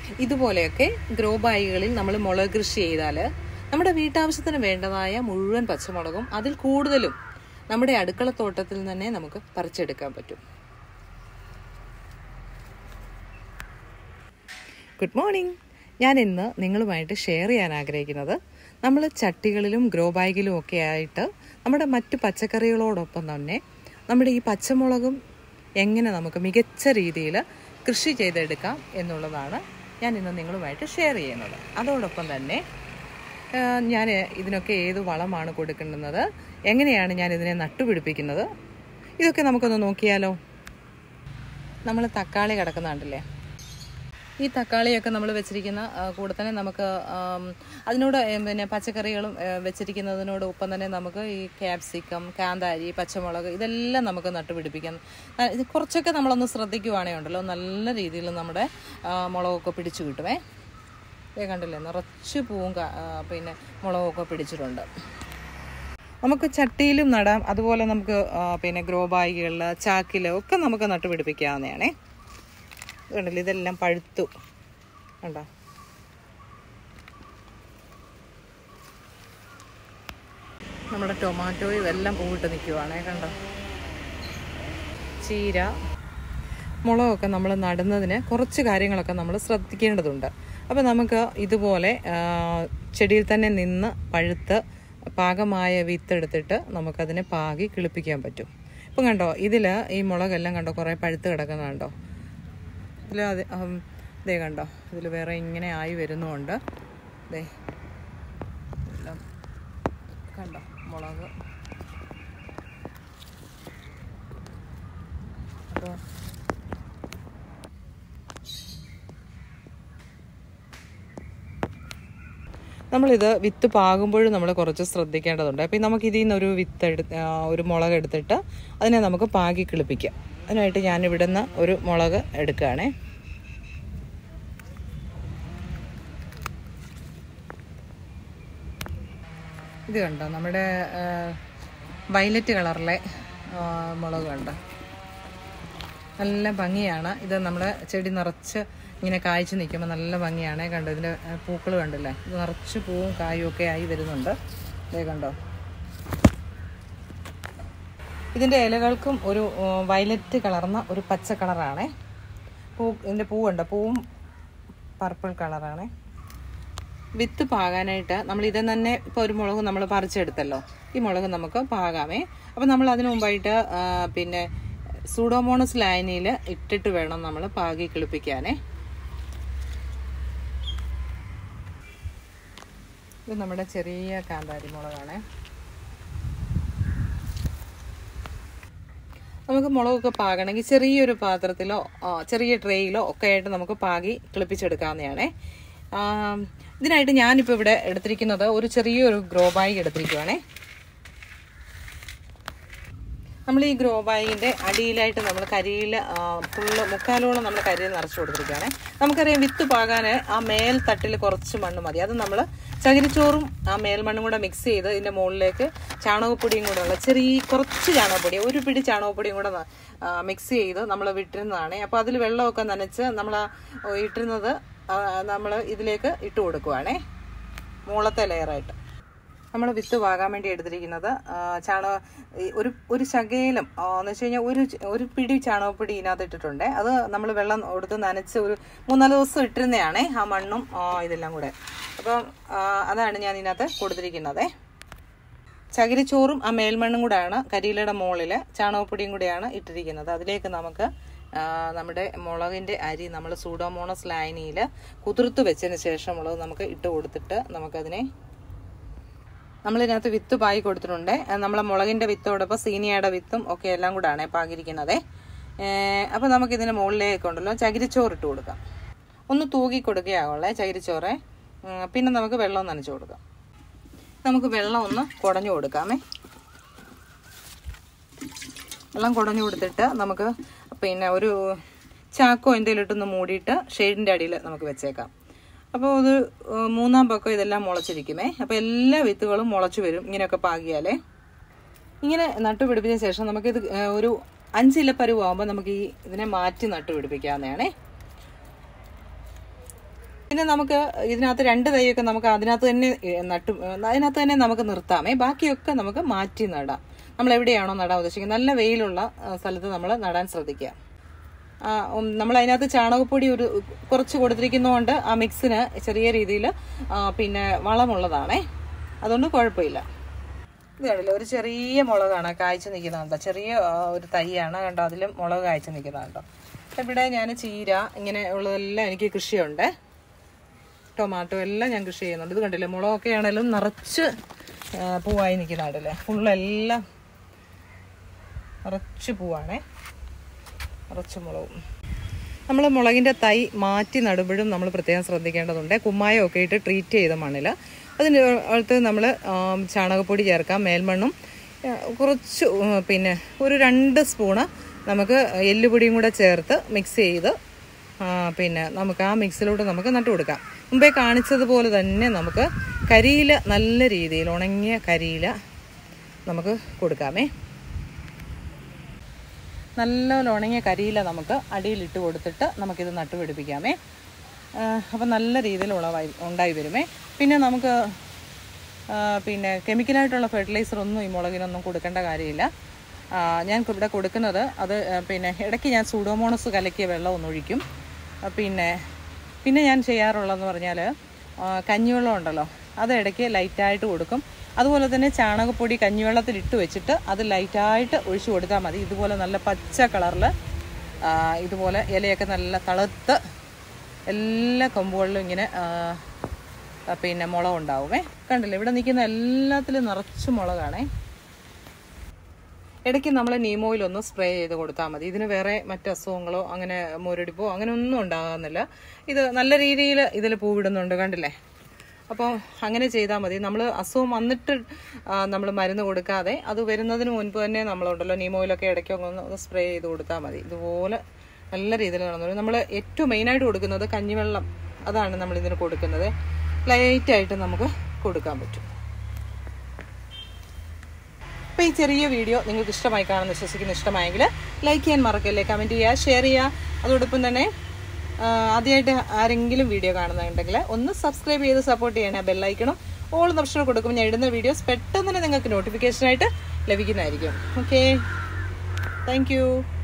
ഇതുപോലെയൊക്കെ ഗ്രോ ബാഗുകളിൽ നമ്മൾ മുളക് കൃഷി ചെയ്താൽ നമ്മുടെ വീട്ടാവശ്യത്തിന് വേണ്ടതായ മുഴുവൻ പച്ചമുളകും അതിൽ കൂടുതലും നമ്മുടെ അടുക്കളത്തോട്ടത്തിൽ തന്നെ നമുക്ക് പറിച്ചെടുക്കാൻ പറ്റും. Good morning. ഞാൻ ഇന്ന് നിങ്ങളുമായിട്ട് ഷെയർ ചെയ്യാൻ ആഗ്രഹിക്കുന്നത് നമ്മൾ ചട്ടികളിലും ഗ്രോ ബാഗിലും ഒക്കെ ആയിട്ട് നമ്മുടെ മറ്റു പച്ചക്കറികളോടൊപ്പം തന്നെ നമ്മുടെ ഈ പച്ചമുളകും എങ്ങനെ നമുക്ക് മികച്ച രീതിയിൽ കൃഷി ചെയ്തെടുക്കാം എന്നുള്ളതാണ് ഞാൻ ഇന്ന് നിങ്ങളുമായിട്ട് ഷെയർ ചെയ്യുന്നത്. അതോടൊപ്പം തന്നെ ഞാൻ ഇതിനൊക്കെ ഏത് വളമാണ് കൊടുക്കുന്നത്, എങ്ങനെയാണ് ഞാൻ ഇതിനെ നട്ടുപിടിപ്പിക്കുന്നത്, ഇതൊക്കെ നമുക്കൊന്ന് നോക്കിയാലോ. നമ്മൾ തക്കാളി കിടക്കുന്നുണ്ടല്ലേ, ഈ തക്കാളിയൊക്കെ നമ്മൾ വെച്ചിരിക്കുന്ന കൂടെ തന്നെ നമുക്ക് അതിനോട് പിന്നെ പച്ചക്കറികളും വെച്ചിരിക്കുന്നതിനോട് ഒപ്പം തന്നെ നമുക്ക് ഈ ക്യാപ്സിക്കം, കാന്താരി, പച്ചമുളക് ഇതെല്ലാം നമുക്ക് നട്ടുപിടിപ്പിക്കാം. കുറച്ചൊക്കെ നമ്മളൊന്ന് ശ്രദ്ധിക്കുവാണെങ്കിൽ ഉണ്ടല്ലോ നല്ല രീതിയിൽ നമ്മുടെ മുളകൊക്കെ പിടിച്ചു കിട്ടുമേ. കണ്ടില്ലേ, നിറച്ച് പൂവും പിന്നെ മുളകൊക്കെ പിടിച്ചിട്ടുണ്ട്. നമുക്ക് ചട്ടിയിലും നടാം, അതുപോലെ നമുക്ക് പിന്നെ ഗ്രോ ബാഗുകളിൽ, ചാക്കിലോ ഒക്കെ നമുക്ക് നട്ടുപിടിപ്പിക്കാവുന്നതാണേ. കണ്ടില്ലേ, ഇതെല്ലാം പഴുത്തു കണ്ടോ. നമ്മുടെ ടൊമാറ്റോയും എല്ലാം പൂവിട്ട് നിൽക്കുവാണേ കണ്ടോ. ചീര, മുളകൊക്കെ നമ്മൾ നടുന്നതിന് കുറച്ച് കാര്യങ്ങളൊക്കെ നമ്മൾ ശ്രദ്ധിക്കേണ്ടതുണ്ട്. അപ്പോൾ നമുക്ക് ഇതുപോലെ ചെടിയിൽ തന്നെ നിന്ന് പഴുത്ത് പാകമായ വിത്തെടുത്തിട്ട് നമുക്കതിനെ പാകി കിളിപ്പിക്കാൻ പറ്റും. ഇപ്പം കണ്ടോ, ഇതിൽ ഈ മുളകെല്ലാം കണ്ടോ കുറേ പഴുത്ത് കിടക്കുന്ന കണ്ടോ. ഇതിൽ ഇതേ കണ്ടോ, ഇതിൽ വേറെ ഇങ്ങനെ ആയി വരുന്നുമുണ്ട്. ഇതേ എല്ലാം കണ്ടോ മുളക്. അപ്പോൾ നമ്മളിത് വിത്ത് പാകുമ്പോഴും നമ്മൾ കുറച്ച് ശ്രദ്ധിക്കേണ്ടതുണ്ട്. അപ്പം നമുക്കിതിൽ നിന്നൊരു ഒരു മുളക് എടുത്തിട്ട് അതിനെ നമുക്ക് പാകി കിളിപ്പിക്കാം. അതിനായിട്ട് ഞാനിവിടെ നിന്ന് ഒരു മുളക് എടുക്കുകയാണേ. ഇത് കണ്ടോ, നമ്മുടെ വയലറ്റ് കളറിലെ മുളക് കണ്ടോ, നല്ല ഭംഗിയാണ്. ഇത് നമ്മുടെ ചെടി നിറച്ച് ഇങ്ങനെ കായ്ച്ചു നിൽക്കുമ്പോൾ നല്ല ഭംഗിയാണ്. കണ്ടോ, ഇതിൻ്റെ പൂക്കൾ കണ്ടില്ലേ, ഇത് നിറച്ച് പൂവും കായും ഒക്കെ ആയി വരുന്നുണ്ട്. ഇതേ കണ്ടോ, ഇതിൻ്റെ ഇലകൾക്കും ഒരു വയലറ്റ് കളർന്ന ഒരു പച്ച കളറാണേ. ഇതിൻ്റെ പൂവുണ്ട്, പൂവും പർപ്പിൾ കളറാണേ. വിത്ത് പാകാനായിട്ട് നമ്മൾ ഇതേ തന്നെ ഇപ്പോൾ ഒരു മുളക് നമ്മൾ പറിച്ചെടുത്തല്ലോ, ഈ മുളക് നമുക്ക് പാകാമേ. അപ്പം നമ്മൾ അതിനു മുമ്പായിട്ട് പിന്നെ സൂഡോമോണസ് ലായനിയിൽ ഇട്ടിട്ട് വേണം നമ്മൾ പാകി കിളിപ്പിക്കാനേ. ഇത് നമ്മുടെ ചെറിയ കാന്താരി മുളകാണേ. നമുക്ക് മുളകൊക്കെ പാകണമെങ്കിൽ ചെറിയൊരു പാത്രത്തിലോ ചെറിയ ട്രേയിലോ ഒക്കെ ആയിട്ട് നമുക്ക് പാകി കിളിപ്പിച്ചെടുക്കാവുന്നതാണേ. ഇതിനായിട്ട് ഞാനിപ്പോൾ ഇവിടെ എടുത്തിരിക്കുന്നത് ഒരു ചെറിയൊരു ഗ്രോ ബാഗ് എടുത്തിരിക്കുവാണേ. നമ്മൾ ഈ ഗ്രോ ബാഗിൻ്റെ അടിയിലായിട്ട് നമ്മൾ കരിയിൽ ഫുള്ള് മുക്കാലോളം നമ്മൾ കരിയിൽ നിറച്ച് കൊടുത്തിരിക്കുകയാണ്. നമുക്കറിയാം വിത്ത് പാകാൻ ആ മേൽത്തട്ടിൽ കുറച്ച് മണ്ണ് മതി. അത് നമ്മൾ ചകിരിച്ചോറും ആ മേൽമണ്ണും കൂടെ മിക്സ് ചെയ്ത് ഇതിൻ്റെ മുകളിലേക്ക് ചാണകപ്പൊടിയും കൂടെ ഉള്ള കുറച്ച് ചാണകപ്പൊടി, ഒരു പിടി ചാണകപ്പൊടിയും കൂടെ മിക്സ് ചെയ്ത് നമ്മൾ വിട്ടിരുന്നതാണ്. അപ്പോൾ അതിൽ വെള്ളമൊക്കെ നനച്ച് നമ്മൾ ഇട്ടിരുന്നത് നമ്മൾ ഇതിലേക്ക് ഇട്ട് കൊടുക്കുവാണേ, മുകളത്തെ ലെയറായിട്ട്. നമ്മൾ വിത്ത് പാകാൻ വേണ്ടി എടുത്തിരിക്കുന്നത് ഒരു ശകലം എന്ന് വെച്ച് കഴിഞ്ഞാൽ ഒരു പിടി ചാണകപ്പൊടി ഇതിനകത്ത് ഇട്ടിട്ടുണ്ട്. അത് നമ്മൾ വെള്ളം കൊടുത്ത് നനച്ച് ഒരു 3-4 ദിവസം ഇട്ടിരുന്നതാണേ, ആ മണ്ണും ഇതെല്ലാം കൂടെ. അപ്പം അതാണ് ഞാൻ ഇതിനകത്ത് കൊടുത്തിരിക്കുന്നത്. ചകിരിച്ചോറും ആ മേൽമണ്ണും കൂടെയാണ് കരിയിലയുടെ മുകളിൽ ചാണകപ്പൊടിയും കൂടെയാണ് ഇട്ടിരിക്കുന്നത്. അതിലേക്ക് നമുക്ക് നമ്മുടെ മുളകിൻ്റെ അരി നമ്മൾ സൂഡോമോണസ് ലായനിയിൽ കുതിർത്ത് വെച്ചതിന് ശേഷമുള്ളത് നമുക്ക് ഇട്ട് കൊടുത്തിട്ട് നമുക്കതിനെ നമ്മളിതിനകത്ത് വിത്ത് പായി കൊടുത്തിട്ടുണ്ട്. നമ്മളെ മുളകിൻ്റെ വിത്തോടൊപ്പം സീനിയയുടെ വിത്തും ഒക്കെ എല്ലാം കൂടാണ് പാകിയിരിക്കുന്നത്. അപ്പോൾ നമുക്കിതിൻ്റെ മുകളിലേക്കുണ്ടല്ലോ ചകിരിച്ചോറ് ഇട്ട് കൊടുക്കാം. ഒന്ന് തൂക്കി കൊടുക്കുകയാവുള്ളേ ചകിരിച്ചോറ്. പിന്നെ നമുക്ക് വെള്ളം നനച്ച് കൊടുക്കാം. നമുക്ക് വെള്ളം ഒന്ന് കുടഞ്ഞു കൊടുക്കാമേ. വെള്ളം കുടഞ്ഞു കൊടുത്തിട്ട് നമുക്ക് പിന്നെ ഒരു ചാക്കോ എന്തെങ്കിലും ഇട്ടൊന്ന് മൂടിയിട്ട് ഷെയ്ഡിൻ്റെ അടിയിൽ നമുക്ക് വെച്ചേക്കാം. അപ്പോൾ അത് 3-ാം പക്കം ഇതെല്ലാം മുളച്ചിരിക്കുമേ. അപ്പോൾ എല്ലാ വിത്തുകളും മുളച്ചു വരും ഇങ്ങനെയൊക്കെ പാകിയാലേ. ഇങ്ങനെ നട്ടുപിടിപ്പിച്ച ശേഷം നമുക്കിത് ഒരു 5 ഇല പരുവാകുമ്പോൾ നമുക്ക് ഇതിനെ മാറ്റി നട്ടുപിടിപ്പിക്കാവുന്നതാണേ. പിന്നെ നമുക്ക് ഇതിനകത്ത് 2 തൈയൊക്കെ നമുക്ക് അതിനകത്ത് തന്നെ നമുക്ക് നിർത്താമേ. ബാക്കിയൊക്കെ നമുക്ക് മാറ്റി നടാം. നമ്മൾ എവിടെയാണോ നടാൻ ഉദ്ദേശിക്കുന്നത് നല്ല വെയിലുള്ള സ്ഥലത്ത് നമ്മൾ നടാൻ ശ്രദ്ധിക്കുക. നമ്മൾ അതിനകത്ത് ചാണകപ്പൊടി കുറച്ച് കൊടുത്തിരിക്കുന്നതുകൊണ്ട് ആ മിക്സിന് ചെറിയ രീതിയിൽ പിന്നെ വളമുള്ളതാണേ, അതുകൊണ്ട് കുഴപ്പമില്ല. ഇത് കണ്ടില്ല, ഒരു ചെറിയ മുളകാണ് കായ്ച്ചു നിൽക്കുന്നത്. ചെറിയ ഒരു തൈയാണ് കണ്ടോ, അതിലും മുളക് കായ്ച്ചു നിൽക്കുന്നുണ്ടോ. ഇവിടെ ഞാൻ ചീര ഇങ്ങനെ ഉള്ളതെല്ലാം എനിക്ക് കൃഷിയുണ്ട്. ടൊമാറ്റോ എല്ലാം ഞാൻ കൃഷി ചെയ്യുന്നുണ്ട്. ഇത് കണ്ടില്ലേ, മുളകൊക്കെ ആണെങ്കിലും നിറച്ച് പൂവായി നിൽക്കുന്നുണ്ടല്ലേ. ഫുള്ളെല്ലാം നിറച്ച് പൂവാണേ, നിറച്ച് മുളകും. നമ്മൾ മുളകിൻ്റെ തൈ മാറ്റി നടുമ്പോഴും നമ്മൾ പ്രത്യേകം ശ്രദ്ധിക്കേണ്ടതുണ്ട്. കുമ്മായമൊക്കെ ഇട്ട് ട്രീറ്റ് ചെയ്ത മണ്ണിൽ അതിൻ്റെ അടുത്ത് നമ്മൾ ചാണകപ്പൊടി ചേർക്കാം, മേൽമണ്ണും കുറച്ച് പിന്നെ ഒരു 2 സ്പൂണ് നമുക്ക് എല്ലുപൊടിയും കൂടെ ചേർത്ത് മിക്സ് ചെയ്ത് പിന്നെ നമുക്ക് ആ മിക്സിലോട്ട് നമുക്ക് നട്ടു കൊടുക്കാം. മുമ്പേ കാണിച്ചതുപോലെ തന്നെ നമുക്ക് കരിയില, നല്ല രീതിയിൽ ഉണങ്ങിയ കരിയില നമുക്ക് കൊടുക്കാമേ. നല്ലപോലെ ഉണങ്ങിയ കരിയില നമുക്ക് അടിയിലിട്ട് കൊടുത്തിട്ട് നമുക്കിത് നട്ടുപിടിപ്പിക്കാമേ. അപ്പം നല്ല രീതിയിൽ ഉണ്ടായി വരുമേ. പിന്നെ നമുക്ക് പിന്നെ കെമിക്കലായിട്ടുള്ള ഫെർട്ടിലൈസർ ഒന്നും ഈ മുളകിനൊന്നും കൊടുക്കേണ്ട കാര്യമില്ല. ഞാൻ ഇവിടെ കൊടുക്കുന്നത് അത് പിന്നെ ഇടയ്ക്ക് ഞാൻ സൂഡോമോണസ് കലക്കിയ വെള്ളം ഒന്നൊഴിക്കും. പിന്നെ ഞാൻ ചെയ്യാറുള്ളതെന്ന് പറഞ്ഞാൽ കഞ്ഞിവെള്ളം ഉണ്ടല്ലോ, അത് ഇടയ്ക്ക് ലൈറ്റായിട്ട് കൊടുക്കും. അതുപോലെ തന്നെ ചാണകപ്പൊടി കഞ്ഞിവെള്ളത്തിൽ ഇട്ട് വെച്ചിട്ട് അത് ലൈറ്റായിട്ട് ഒഴിച്ചു കൊടുത്താൽ മതി. ഇതുപോലെ നല്ല പച്ച കളറിൽ ഇതുപോലെ ഇലയൊക്കെ നല്ല തളുത്ത് എല്ലാ കൊമ്പുകളിലും ഇങ്ങനെ പിന്നെ മുളക് ഉണ്ടാവുമേ. കണ്ടില്ലേ, ഇവിടെ നിൽക്കുന്ന എല്ലാത്തിലും നിറച്ച് മുളകാണേ. ഇടയ്ക്ക് നമ്മൾ നീം ഓയിലൊന്ന് സ്പ്രേ ചെയ്ത് കൊടുത്താൽ മതി. ഇതിന് വേറെ മറ്റ് അസുഖങ്ങളോ അങ്ങനെ മുരടിപ്പോ അങ്ങനെ ഒന്നും ഉണ്ടാകുന്നില്ല. ഇത് നല്ല രീതിയിൽ ഇതിൽ പൂവിടുന്നുണ്ട്, കണ്ടില്ലേ. അപ്പോൾ അങ്ങനെ ചെയ്താൽ മതി. നമ്മൾ അസുഖം വന്നിട്ട് നമ്മൾ മരുന്ന് കൊടുക്കാതെ അത് വരുന്നതിന് മുൻപ് തന്നെ നമ്മളുണ്ടല്ലോ നീം ഓയിലൊക്കെ ഇടയ്ക്കൊക്കെ ഒന്ന് സ്പ്രേ ചെയ്ത് കൊടുത്താൽ മതി. ഇതുപോലെ നല്ല രീതിയിൽ നടന്നു. നമ്മൾ ഏറ്റവും മെയിനായിട്ട് കൊടുക്കുന്നത് കഞ്ഞിവെള്ളം, അതാണ് നമ്മളിതിന് കൊടുക്കുന്നത്. ലൈറ്റായിട്ട് നമുക്ക് കൊടുക്കാൻ പറ്റും. അപ്പോൾ ഈ ചെറിയ വീഡിയോ നിങ്ങൾക്ക് ഇഷ്ടമായി കാണുമെന്ന് വിശ്വസിക്കുന്നു. ഇഷ്ടമായെങ്കിൽ ലൈക്ക് ചെയ്യാൻ മറക്കല്ലേ, കമൻറ്റ് ചെയ്യുക, ഷെയർ ചെയ്യുക. അതോടൊപ്പം തന്നെ ആദ്യമായിട്ട് ആരെങ്കിലും വീഡിയോ കാണുന്നുണ്ടെങ്കിൽ ഒന്ന് സബ്സ്ക്രൈബ് ചെയ്ത് സപ്പോർട്ട് ചെയ്യണേ. ബെല്ലൈക്കണം ഓൾ ഓപ്ഷൻ കൊടുക്കുമ്പോൾ ഞാൻ ഇടുന്ന വീഡിയോസ് പെട്ടെന്ന് തന്നെ നിങ്ങൾക്ക് നോട്ടിഫിക്കേഷനായിട്ട് ലഭിക്കുന്നതായിരിക്കും. Okay, thank U.